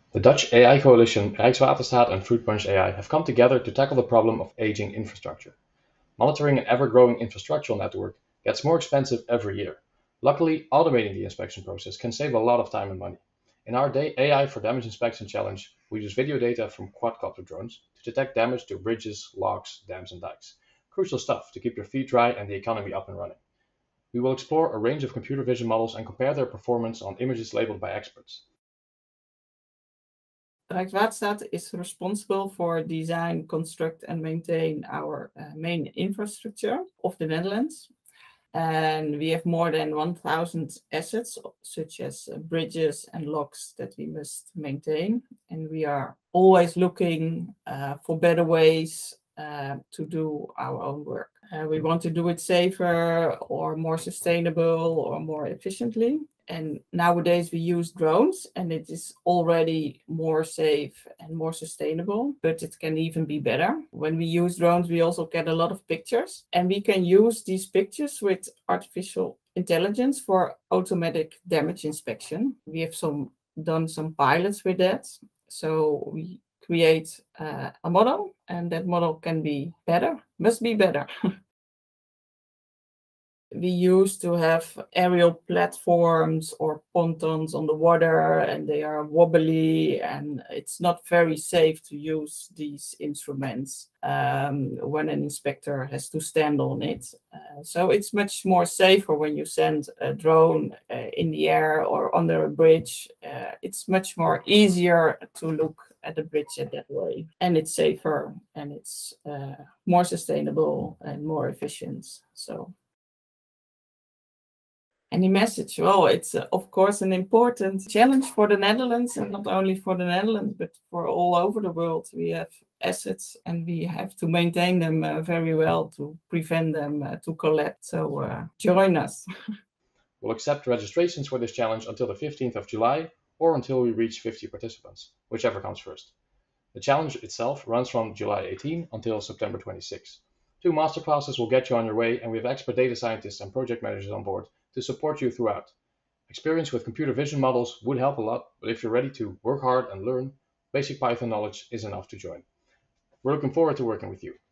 The Dutch AI coalition Rijkswaterstaat and Fruit Punch AI have come together to tackle the problem of aging infrastructure. Monitoring an ever-growing infrastructural network gets more expensive every year. Luckily, automating the inspection process can save a lot of time and money. In our AI for Damage Inspection Challenge, we use video data from quadcopter drones to detect damage to bridges, locks, dams, and dikes. Crucial stuff to keep your feet dry and the economy up and running. We will explore a range of computer vision models and compare their performance on images labeled by experts. Rijkswaterstaat is responsible for design, construct and maintain our main infrastructure of the Netherlands. And we have more than 1,000 assets, such as bridges and locks that we must maintain. And we are always looking for better ways to do our own work. We want to do it safer or more sustainable or more efficiently. And nowadays we use drones and it is already more safe and more sustainable, but it can even be better. When we use drones, we also get a lot of pictures and we can use these pictures with artificial intelligence for automatic damage inspection. We have done some pilots with that. So we create a model and that model can be better, must be better. We used to have aerial platforms or pontons on the water and they are wobbly and it's not very safe to use these instruments when an inspector has to stand on it. So it's much more safer when you send a drone in the air or under a bridge. It's much more easier to look at the bridge in that way. And it's safer and it's more sustainable and more efficient. So. Any message? Well, it's of course an important challenge for the Netherlands and not only for the Netherlands, but for all over the world. We have assets and we have to maintain them very well to prevent them to collapse. So join us. We'll accept registrations for this challenge until the 15th of July or until we reach 50 participants, whichever comes first. The challenge itself runs from July 18 until September 26. 2 masterclasses will get you on your way and we have expert data scientists and project managers on board to support you throughout. Experience with computer vision models would help a lot, but if you're ready to work hard and learn, basic Python knowledge is enough to join. We're looking forward to working with you.